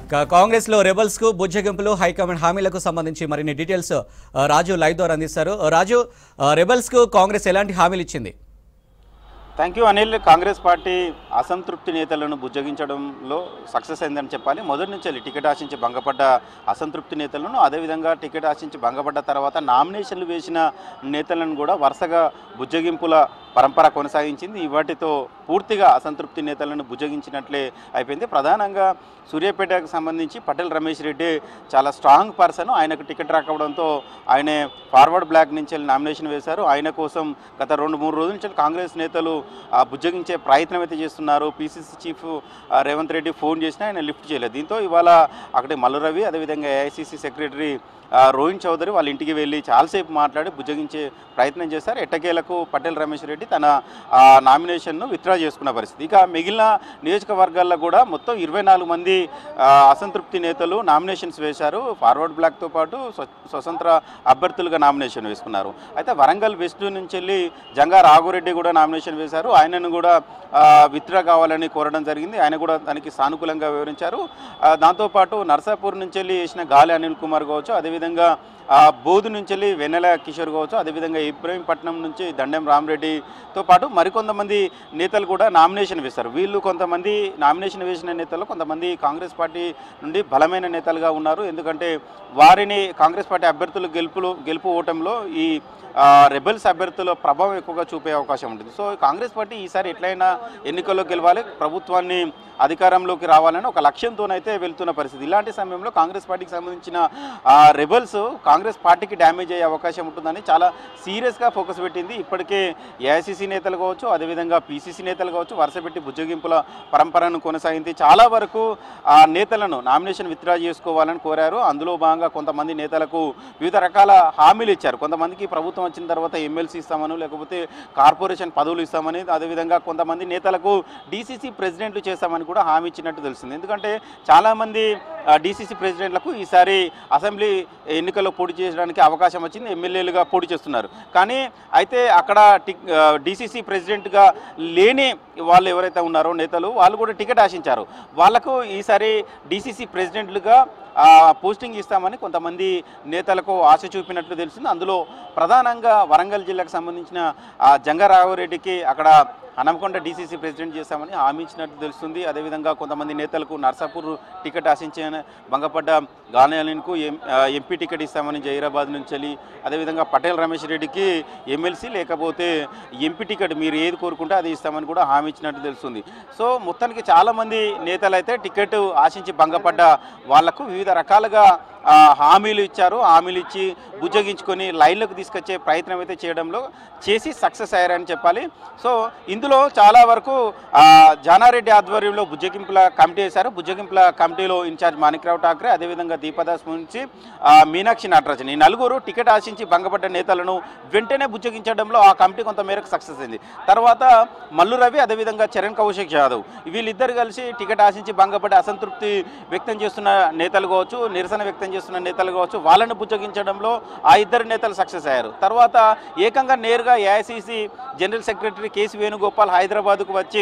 కాంగ్రెస్ లో రెబల్స్ కు బుజ్జగింపులు హైకమాండ్ హామీలకు సంబంధించి మరిన్ని డీటెయిల్స్ రాజు లైవ్ ద్వారా అందిస్తారు. రాజు, రెబల్స్ కు కాంగ్రెస్ ఎలాంటి హామీలు ఇచ్చింది? Thank you Anil. Congress party అసంతృప్తి నేతలను బుజ్జగించడంలో సక్సెస్ అయిందని చెప్పాలి. మొదటి నుంచి టికెట్ ఆశించి భంగపడ్డ అసంతృప్తి నేతలను, అదేవిధంగా టికెట్ ఆశించి భంగపడ్డ తర్వాత నామినేషన్లు వేసిన నేతలను కూడా వరుసగా బుజ్జగింపుల పరంపర కొనసాగించింది. వాటితో పూర్తిగా అసంతృప్తి నేతలను బుజ్జగించినట్లే అయిపోయింది. ప్రధానంగా సూర్యాపేటకు సంబంధించి పటేల్ రమేష్ రెడ్డి చాలా స్ట్రాంగ్ పర్సన్. ఆయనకు టికెట్ రాకపోవడంతో ఆయనే ఫార్వర్డ్ బ్లాక్ నుంచి నామినేషన్ వేశారు. ఆయన కోసం గత 2-3 రోజుల నుంచి కాంగ్రెస్ నేతలు బుజ్జగించే ప్రయత్నం అయితే చేస్తున్నారు. PCC chief Revanth Reddy phone చేసినా ఆయన లిఫ్ట్ చేయలేదు. దీంతో ఇవాళ అక్కడే మల్లు రవి, అదేవిధంగా ఏఐసీసీ సెక్రటరీ రోహిన్ చౌదరి వాళ్ళ ఇంటికి వెళ్ళి చాలాసేపు మాట్లాడి బుజ్జగించే ప్రయత్నం చేశారు. ఎట్టకేలకు పటేల్ రమేష్ రెడ్డి తన నామినేషన్ను విత్డ్రా చేసుకున్న పరిస్థితి. ఇక మిగిలిన నియోజకవర్గాల్లో కూడా మొత్తం 24 మంది అసంతృప్తి నేతలు నామినేషన్స్ వేశారు. ఫార్వర్డ్ బ్లాక్తో పాటు స్వతంత్ర అభ్యర్థులుగా నామినేషన్ వేసుకున్నారు. అయితే వరంగల్ వెస్ట్ నుంచి వెళ్ళి జంగా రాఘురెడ్డి కూడా నామినేషన్ వేశారు. ఆయనను కూడా విత్డ్రా కావాలని కోరడం జరిగింది. ఆయన కూడా దానికి సానుకూలంగా వివరించారు. దాంతోపాటు నర్సాపూర్ నుంచి వెళ్ళి వేసిన గాలి అనిల్ కుమార్ కావచ్చు, అదేవిధంగా బోధు నుంచి వెళ్ళి వెన్నెల కిషోర్ కావచ్చు, అదేవిధంగా ఇబ్రహీంపట్నం నుంచి దండెం రామరెడ్డితో పాటు మరికొంతమంది నేతలు కూడా నామినేషన్ వేశారు. వీళ్ళు కొంతమంది నామినేషన్ వేసిన నేతలు కొంతమంది కాంగ్రెస్ పార్టీ నుండి బలమైన నేతలుగా ఉన్నారు. ఎందుకంటే వారిని కాంగ్రెస్ పార్టీ అభ్యర్థులు గెలుపు ఓటంలో ఈ రెబెల్స్ అభ్యర్థుల ప్రభావం ఎక్కువగా చూపే అవకాశం ఉంటుంది. సో కాంగ్రెస్ పార్టీ ఈసారి ఎట్లయినా ఎన్నికల్లో గెలవాలి, ప్రభుత్వాన్ని అధికారంలోకి రావాలని ఒక లక్ష్యంతోనైతే వెళ్తున్న పరిస్థితి. ఇలాంటి సమయంలో కాంగ్రెస్ పార్టీకి సంబంధించిన రెబెల్స్ కాంగ్రెస్ పార్టీకి డ్యామేజ్ అయ్యే అవకాశం ఉంటుందని చాలా సీరియస్గా ఫోకస్ పెట్టింది. ఇప్పటికే ఏఐసీసీ నేతలు కావచ్చు, అదేవిధంగా పీసీసీ నేతలు కావచ్చు వరుస పెట్టి బుజ్జగింపుల పరంపరను కొనసాగింది. చాలా వరకు నేతలను నామినేషన్ విత్డ్రా చేసుకోవాలని కోరారు. అందులో భాగంగా కొంతమంది నేతలకు వివిధ రకాల హామీలు ఇచ్చారు. కొంతమందికి ప్రభుత్వం వచ్చిన తర్వాత ఎమ్మెల్సీ ఇస్తామని, లేకపోతే కార్పొరేషన్ పదవులు ఇస్తామని, అదేవిధంగా కొంతమంది నేతలకు డీసీసీ ప్రెసిడెంట్లు చేస్తామని కూడా హామీ ఇచ్చినట్టు తెలుస్తుంది. ఎందుకంటే చాలామంది డీసీసీ ప్రెసిడెంట్లకు ఈసారి అసెంబ్లీ ఎన్నికల్లో పోటీ చేయడానికి అవకాశం వచ్చింది. ఎమ్మెల్యేలుగా పోటీ చేస్తున్నారు. కానీ అయితే అక్కడ డీసీసీ ప్రెసిడెంట్గా లేని వాళ్ళు ఎవరైతే ఉన్నారో నేతలు, వాళ్ళు కూడా టికెట్ ఆశించారు. వాళ్లకు ఈసారి డీసీసీ ప్రెసిడెంట్లుగా పోస్టింగ్ ఇస్తామని కొంతమంది నేతలకు ఆశ చూపినట్లు తెలిసింది. అందులో ప్రధానంగా వరంగల్ జిల్లాకు సంబంధించిన జంగారాఘవరెడ్డికి అక్కడ హనంకొండ డీసీసీ ప్రెసిడెంట్ చేస్తామని హామీ ఇచ్చినట్టు తెలుస్తుంది. అదేవిధంగా కొంతమంది నేతలకు నర్సాపూర్ టికెట్ ఆశించిన భంగపడ్డ గాలికు ఎంపీ టికెట్ ఇస్తామని జహీరాబాద్ నుంచి వెళ్ళి, అదేవిధంగా పటేల్ రమేష్ రెడ్డికి ఎమ్మెల్సీ లేకపోతే ఎంపీ టికెట్ మీరు ఏది కోరుకుంటే అది ఇస్తామని కూడా హామీ ఇచ్చినట్టు తెలుస్తుంది. సో మొత్తానికి చాలామంది నేతలు అయితే టికెట్ ఆశించి భంగపడ్డ వాళ్లకు వివిధ రకాలుగా హామీలు ఇచ్చారు. హామీలు ఇచ్చి బుజ్జగించుకొని లైన్లకు తీసుకొచ్చే ప్రయత్నం అయితే చేసి సక్సెస్ అయ్యారని చెప్పాలి. సో ఇందులో చాలా వరకు జానారెడ్డి ఆధ్వర్యంలో బుజ్జగింపుల కమిటీ వేశారు. బుజ్జగింపుల కమిటీలో ఇన్ఛార్జ్ మాణిక్రావు ఠాక్రే, అదేవిధంగా దీపదాస్ నుంచి మీనాక్షి నటరాజన్, ఈ నలుగురు టికెట్ ఆశించి భంగపడ్డ నేతలను వెంటనే బుజ్జగించడంలో ఆ కమిటీ కొంత మేరకు సక్సెస్ అయింది. తర్వాత మల్లు రవి, అదేవిధంగా చరణ్ కౌశిక్ యాదవ్ వీళ్ళిద్దరు కలిసి టికెట్ ఆశించి భంగపడ్డ అసంతృప్తి వ్యక్తం చేస్తున్న నేతలు కావచ్చు, నిరసన వ్యక్తం చేస్తున్న నేతలు కావచ్చు, వాళ్ళను బుజ్జగించడంలో ఆ ఇద్దరు నేతలు సక్సెస్ అయ్యారు. తర్వాత ఏకంగా నేరుగా AICC general secretary KC Venugopal హైదరాబాద్కు వచ్చి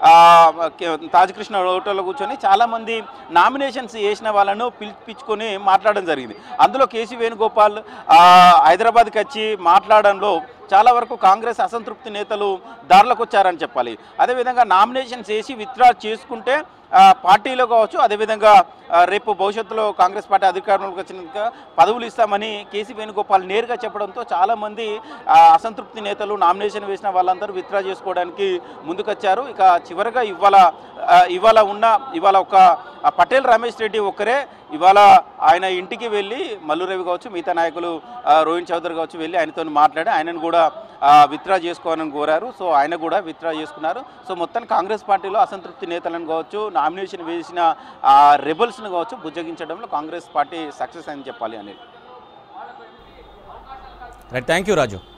తాజకృష్ణ హోటల్లో కూర్చొని చాలామంది నామినేషన్స్ వేసిన వాళ్ళను పిలిపించుకొని మాట్లాడడం జరిగింది. అందులో కేసీ వేణుగోపాల్ హైదరాబాద్కి వచ్చి మాట్లాడడంలో చాలా వరకు కాంగ్రెస్ అసంతృప్తి నేతలు దారులకు వచ్చారని చెప్పాలి. అదేవిధంగా నామినేషన్స్ వేసి విత్డ్రా చేసుకుంటే పార్టీలో కావచ్చు, అదేవిధంగా రేపు భవిష్యత్తులో కాంగ్రెస్ పార్టీ అధికారంలోకి వచ్చినాక పదవులు ఇస్తామని కేసీ వేణుగోపాల్ నేరుగా చెప్పడంతో చాలామంది అసంతృప్తి నేతలు నామినేషన్ వేసిన వాళ్ళందరూ విత్డ్రా చేసుకోవడానికి ముందుకొచ్చారు. ఇక చివరిగా ఇవాళ ఒక పటేల్ రమేష్ రెడ్డి ఒక్కరే ఇవాళ ఆయన ఇంటికి వెళ్ళి మల్లు రవి కావచ్చు, మిగతా నాయకులు రోహిన్ చౌదరి కావచ్చు వెళ్ళి ఆయనతో మాట్లాడి ఆయనను కూడా విత్డ్రా చేసుకోవాలని కోరారు. సో ఆయన కూడా విత్డ్రా చేసుకున్నారు. సో మొత్తానికి కాంగ్రెస్ పార్టీలో అసంతృప్తి నేతలను కావచ్చు, నామినేషన్ వేసిన రెబల్స్ను కావచ్చు బుజ్జగించడంలో కాంగ్రెస్ పార్టీ సక్సెస్ అని చెప్పాలి. అనేది థ్యాంక్ యూ రాజు.